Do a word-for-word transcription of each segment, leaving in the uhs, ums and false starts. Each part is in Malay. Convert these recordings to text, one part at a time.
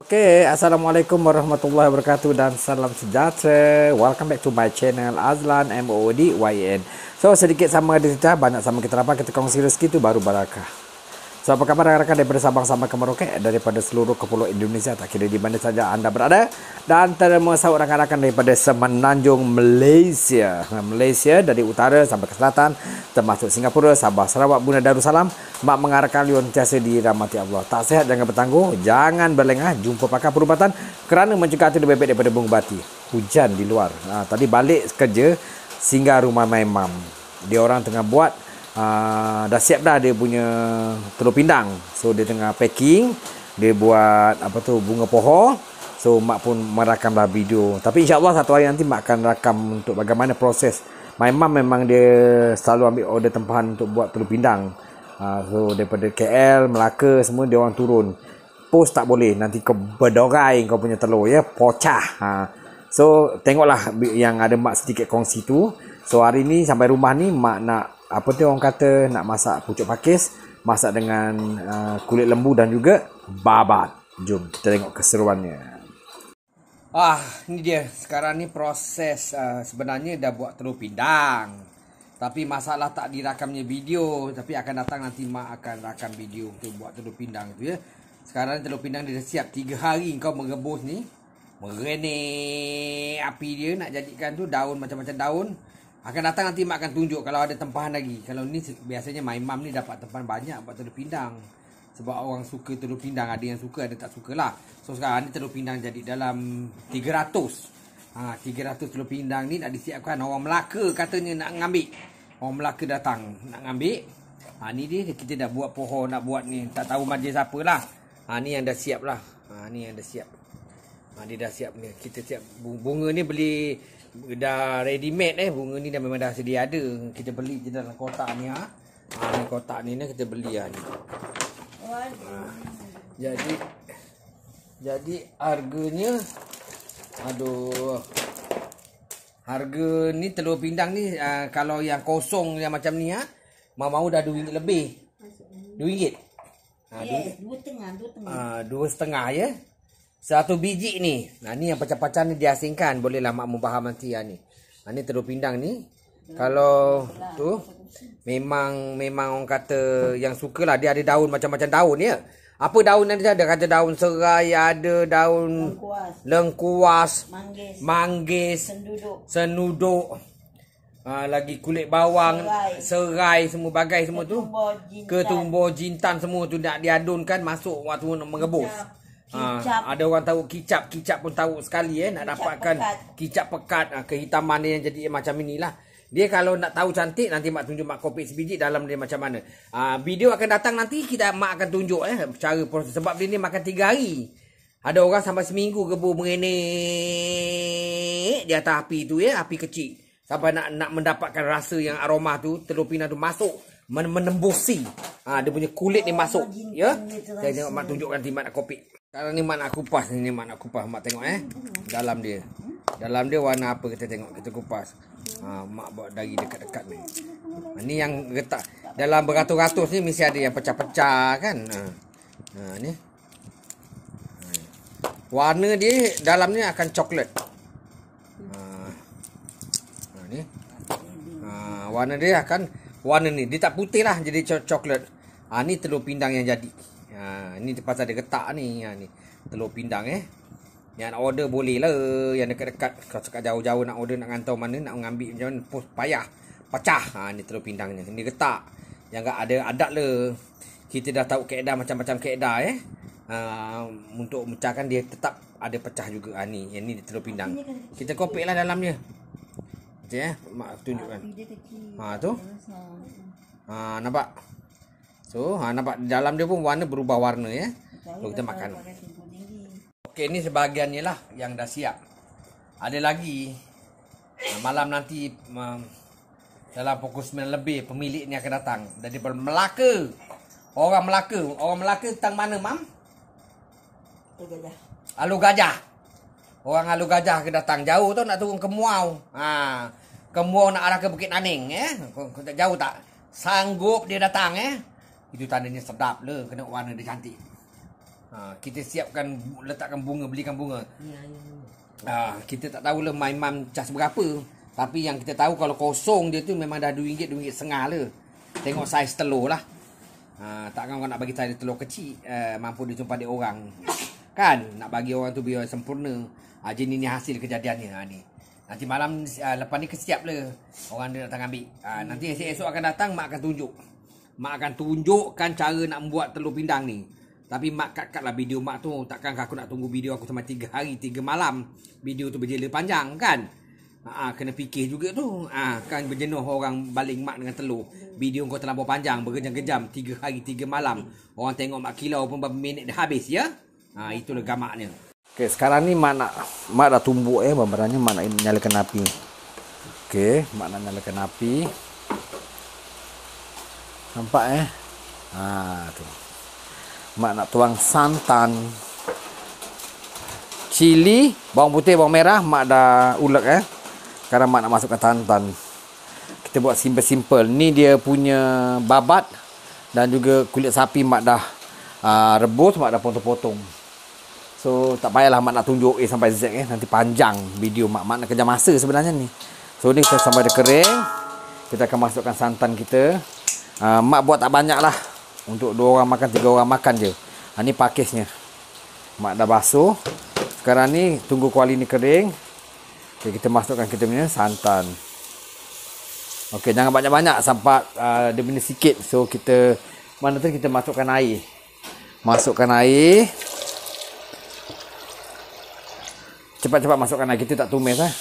Okay, Assalamualaikum warahmatullahi wabarakatuh dan salam sejahtera. Welcome back to my channel Azlan M O O D Y N. So, sedikit sama kita, banyak sama kita dapat, kita kongsi rezeki itu baru barakah. So, apa kabar rakan-rakan daripada Sabang sampai ke Merauke, daripada seluruh kepulauan Indonesia, tak kira di mana saja anda berada, dan termasuk rakan-rakan daripada Semenanjung Malaysia. Malaysia dari utara sampai ke selatan, termasuk Singapura, Sabah, Sarawak, Brunei Darussalam. Mak mengarahkan kalian tiasa dirahmati Allah. Tak sihat jangan bertangguh, jangan berlengah, jumpa pakar perubatan kerana mencegah hati lebih baik daripada bunga bati. Hujan di luar. Ha, tadi balik kerja singgah rumah my mum. Dia orang tengah buat Uh, dah siap dah dia punya telur pindang. So dia tengah packing, dia buat apa tu, bunga pohon. So mak pun merakamlah video. Tapi insya-Allah satu hari nanti mak akan rakam untuk bagaimana proses. My mum memang dia selalu ambil order tempahan untuk buat telur pindang. Uh, so daripada K L, Melaka semua dia orang turun. Post tak boleh, nanti kau berdorai kau punya telur ya, pocah. Uh, so tengoklah yang ada mak sedikit kongsi tu. So hari ni sampai rumah ni mak nak apa tu orang kata, nak masak pucuk pakis, masak dengan uh, kulit lembu dan juga babat. Jom kita tengok keseruannya. Ah, ni dia. Sekarang ni proses uh, sebenarnya dah buat telur pindang. Tapi masalah tak dirakamnya video, tapi akan datang nanti mak akan rakam video untuk buat telur pindang tu ya. Sekarang telur pindang dia dah siap. Tiga hari kau merebus ni. Merenek api dia nak jadikan tu daun macam-macam daun. Akan datang nanti mak akan tunjuk kalau ada tempahan lagi. Kalau ni biasanya my mum ni dapat tempahan banyak buat telur pindang. Sebab orang suka telur pindang. Ada yang suka, ada tak suka lah. So sekarang ni telur pindang jadi dalam tiga ratus. Ha, tiga ratus telur pindang ni nak disiapkan. Orang Melaka katanya nak ngambil. Orang Melaka datang nak ngambil. Ha, ni dia kita dah buat pohon nak buat ni. Tak tahu majlis apa lah. Ha, ni yang dah siap lah. Ha, ni yang dah siap. Ha, dia dah siap ni. Kita siap. Bunga ni beli dah ready made eh, bunga ni dah memang dah sedia ada. Kita beli je dalam kotak ni ha. Ha ni kotak ni ni kita beli ah ni. Ha. Jadi jadi harganya aduh. Harga ni telur pindang ni uh, kalau yang kosong yang macam ni ha, mau-mau dah dua ringgit lebih. dua ringgit. Ha yes, dua setengah, dua setengah. Ah dua setengah ya. Satu biji ni. Nah ni yang pecah-pecah ni diasingkan. Bolehlah mak membaham nanti ya ni. Nah, ni telur pindang ni. Kalau tu memang memang orang kata yang sukalah dia ada daun macam-macam daun ya. Apa daun yang dia ada? Kata daun serai, ada daun lengkuas, lengkuas manggis, manggis, senuduk. Senuduk. Ha, lagi kulit bawang, serai, serai semua bagai semua tu. Ketumbar jintan semua tu nak diadunkan masuk waktu nak merebus. Ha, ada orang tahu kicap, kicap pun tahu sekali eh nak kicap dapatkan pekat. Kicap pekat, ha, kehitaman dia yang jadi macam inilah. Dia kalau nak tahu cantik nanti mak tunjuk mak kopi sebiji dalam dia macam mana. Ha, video akan datang nanti kita mak akan tunjuk eh cara proses sebab dia ni makan tiga hari. Ada orang sampai seminggu gebu merenek di atas api tu ya, api kecil. Sampai nak nak mendapatkan rasa yang aroma tu, telur pindang tu masuk menembusi. Ha, dia punya kulit ni masuk ya. Saya tengok mak tunjukkan nanti mak nak kopi. Sekarang ni mak nak kupas ni, mak nak kupas. Mak tengok eh. Dalam dia. Dalam dia warna apa kita tengok. Kita kupas. Ha, mak buat dari dekat-dekat ni. Ha, ni yang retak. Dalam beratus-ratus ni mesti ada yang pecah-pecah kan. Ha, ha ni. Ha. Warna dia dalam ni akan coklat. Ha, ha ni. Ha, warna dia akan warna ni. Dia tak putih lah. Jadi coklat. Ha, ni telur pindang yang jadi. Ha, ni pasal dia getak ni. Ha, ni telur pindang eh. Yang nak order boleh lah. Yang dekat-dekat. Kalau sekat jauh-jauh nak order, nak ngantau mana, nak mengambil macam mana, pos payah. Pecah. Ha, ni telur pindangnya. Ni getak. Yang tak ada adat lah. Kita dah tahu kaedah macam-macam kaedah eh. Ha, untuk mecahkan dia tetap ada pecah juga. Ha, ni. Yang ni telur pindang. Kita kopek lah dalamnya. Macam eh. Mak tunjukkan. Ha, tu. Ha, nampak? So, ha, nampak dalam dia pun warna berubah warna ya. So, kita makan. Okey, ni sebahagiannya lah yang dah siap. Ada lagi. Malam nanti um, dalam pukul sembilan lebih pemilik ni akan datang. Dari Melaka. Orang Melaka. Orang Melaka tentang mana, Mam? Alu Gajah. Orang Alu Gajah akan datang. Jauh tu nak turun ke Muau. Ha, ke Muau nak arah ke Bukit Naning. Eh? Jauh tak? Sanggup dia datang eh. Itu tandanya sedap lah. Kena warna dia cantik. Ha, kita siapkan, letakkan bunga, belikan bunga. Ya, ya. Ha, kita tak tahu lah my mum cas berapa. Tapi yang kita tahu kalau kosong dia tu memang dah dua ringgit, dua ringgit setengah lah. Tengok saiz telur lah. Ha, takkan kau nak bagi saya telur kecil, uh, mampu dijumpa dia orang. Kan? Nak bagi orang tu biar sempurna. Ha, jadi ni hasil kejadiannya. Ha, ni. Nanti malam, uh, lepas ni kesiap lah. Orang dia datang ambil. Ha, nanti esok-esok akan datang, mak akan tunjuk. Mak akan tunjukkan cara nak membuat telur pindang ni. Tapi mak kat-kat lah video mak tu. Takkan aku nak tunggu video aku sampai tiga hari, tiga malam. Video tu berjela panjang kan. Ha, kena fikir juga tu. Ha, kan berjenuh orang baling mak dengan telur. Video kau terlampau panjang, bergejam-gejam. Tiga hari, tiga malam. Orang tengok mak kilau pun berapa minit dah habis ya. Ha, itulah gamaknya. Okay, sekarang ni mak nak, mak dah tumbuk eh. Barang-barangnya mak nak nyalakan api. Okay, mak nak nyalakan api. Nampak eh. Ha, tu. Mak nak tuang santan, cili, bawang putih, bawang merah. Mak dah ulek eh. Sekarang mak nak masukkan santan. Kita buat simple-simple. Ni dia punya babat dan juga kulit sapi mak dah uh, rebus, mak dah potong-potong. So tak payahlah mak nak tunjuk A sampai Z eh. Nanti panjang video mak. Mak nak kejar masa sebenarnya ni. So ni kita sampai dia kering, kita akan masukkan santan kita. Uh, mak buat tak banyak lah. Untuk dua orang makan, tiga orang makan je. Ha, ni pakisnya. Mak dah basuh. Sekarang ni tunggu kuali ni kering. Okay, kita masukkan kita punya santan. Okey, jangan banyak-banyak sampai uh, dia punya sikit. So kita, mana tu kita masukkan air. Masukkan air. Cepat-cepat masukkan air. Kita tak tumis eh.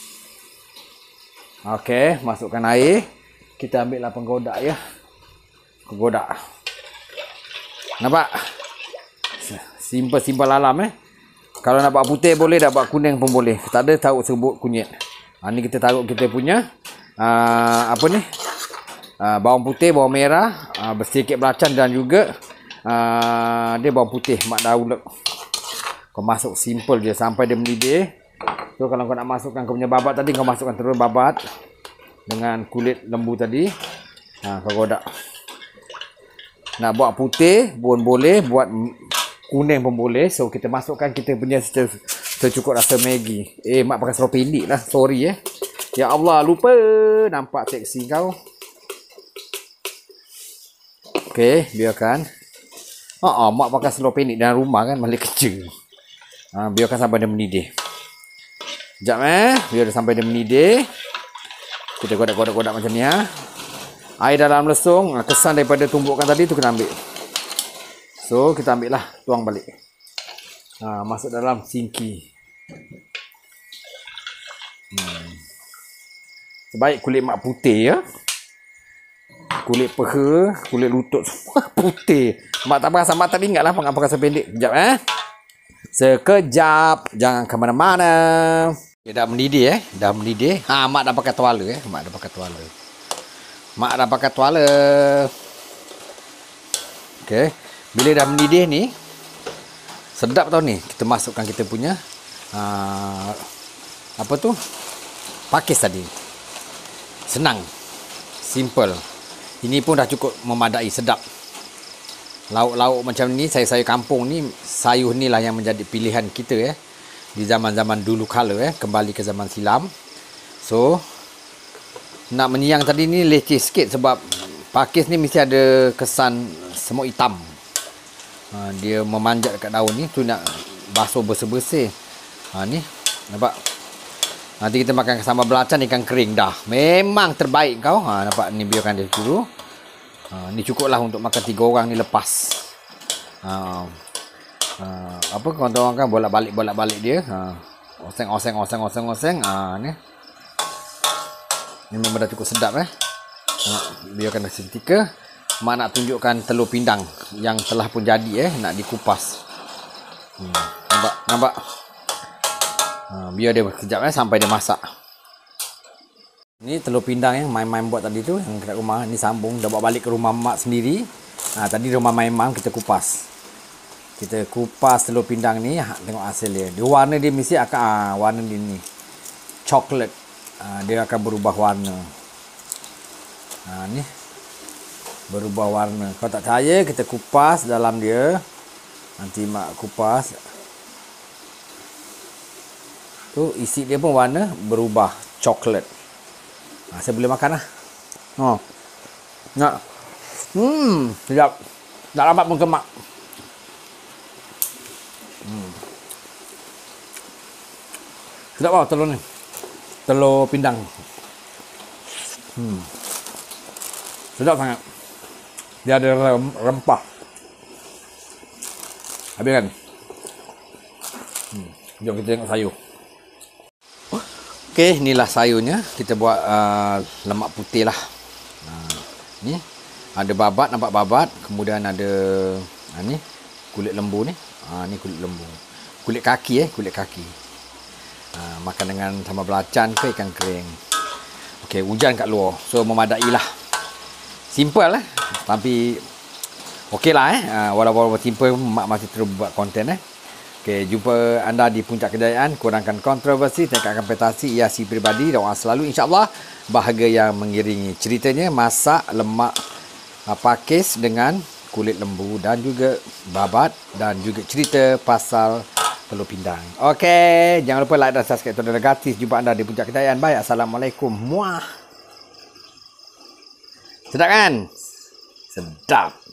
Okey, masukkan air. Kita ambil lah penggodak ya. Penggodak. Nampak? Simple-simple alam eh. Kalau nak buat putih boleh, nak buat kuning pun boleh. Tak ada taruh serbuk kunyit. Ha, ni kita taruh kita punya uh, apa ni? Uh, bawang putih, bawang merah, uh, sedikit belacan dan juga uh, dia bawang putih. Mak dah ulek. Kau masuk simple je sampai dia mendidih. So kalau kau nak masukkan kau punya babat tadi, kau masukkan terus babat dengan kulit lembu tadi. Ha, kau godak. Nak buat putih pun boleh, buat kuning pun boleh. So kita masukkan kita punya secukup rasa Maggi. Eh mak pakai seluar pendek lah, sorry eh. Ya Allah, lupa. Nampak seksi kau. Okey, biarkan. Ha ah, mak pakai seluar pendek dalam rumah kan, balik kerja. Ha, biarkan sampai dia mendidih. Sekejap eh, biar sampai dia mendidih. Kita godak-godak-godak macam ni ha. Air dalam lesung, kesan daripada tumbukan tadi tu kita ambil. So, kita ambil lah, tuang balik. Ha, masuk dalam sinki. Hmm. Sebaik kulit mak putih ya. Kulit peha, kulit lutut semua putih. Mak tak perasan, mak tak ingat lah pakai sependek. Sekejap eh. Sekejap, jangan ke mana-mana. Dia dah mendidih eh, dah mendidih. Ha, mak dah pakai tuala eh, mak dah pakai tuala. Mak dah pakai tuala. Okey. Bila dah mendidih ni, sedap tau ni. Kita masukkan kita punya uh, apa tu? Pakis tadi. Senang. Simple. Ini pun dah cukup memadai, sedap. Lauk-lauk macam ni, sayur-sayur kampung ni, sayur ni lah yang menjadi pilihan kita eh. Di zaman-zaman dulu kala eh, kembali ke zaman silam. So, nak menyiang tadi ni leceh sikit sebab pakis ni mesti ada kesan semut hitam. Ha, dia memanjat dekat daun ni, tu nak basuh bersih-bersih. Ha, ni nampak. Nanti kita makan sambal belacan ikan kering dah. Memang terbaik kau. Ha, nampak ni, biarkan dia dulu. Ha, ni cukup lah untuk makan tiga orang ni lepas. Ha, ha, apa kawan-kawan kan bolak-balik bolak-balik dia. Ha, oseng oseng oseng oseng oseng. Ha, ni. Ini memang dah cukup sedap eh. Biarkan dah seketika. Mak nak tunjukkan telur pindang yang telah pun jadi eh, nak dikupas. Hmm, nampak? Nampak? Ha, biar dia sekejap eh sampai dia masak. Ni telur pindang yang main-main buat tadi tu yang kat rumah. Ni sambung dah bawa balik ke rumah mak sendiri. Ha, tadi rumah main-main kita kupas. Kita kupas telur pindang ni, ha, tengok hasil dia. Dia warna dia mesti akan ha, warna dia ni coklat. Ha, dia akan berubah warna. Ha, ni berubah warna. Kalau tak percaya, kita kupas dalam dia. Nanti mak kupas. Tu isi dia pun warna berubah coklat. Ha, saya boleh makan lah. Oh. Nak. Hmm, sedap. Tak lambat pun kemak. Hmm. Sedap lah telur ni. Telur pindang. Hmm. Sedap sangat. Dia ada rempah. Habis kan? Hmm. Jom kita tengok sayur. Okey, inilah sayurnya. Kita buat uh, lemak putih lah. Uh, ni ada babat, nampak babat. Kemudian ada uh, ni kulit lembu ni. Uh, ni kulit lembu. Kulit kaki eh, kulit kaki. Uh, makan dengan sambal belacan ke ikan kering. Okey, hujan kat luar. So memadai lah. Simple lah. Tapi okey lah eh. Uh, walaupun simple, mak masih terus buat konten eh. Okey, jumpa anda di Puncak Kejayaan. Kurangkan kontroversi, tingkatkan prestasi, hiasi peribadi. Doa selalu, insyaAllah bahagia yang mengiringi. Ceritanya masak lemak uh, pakis dengan kulit lembu dan juga babat. Dan juga cerita pasal telur pindang. Okey, jangan lupa like dan subscribe. Itu adalah gratis. Jumpa anda di Puncak Kejayaan. Bye. Assalamualaikum. Muah. Sedap kan? Sedap.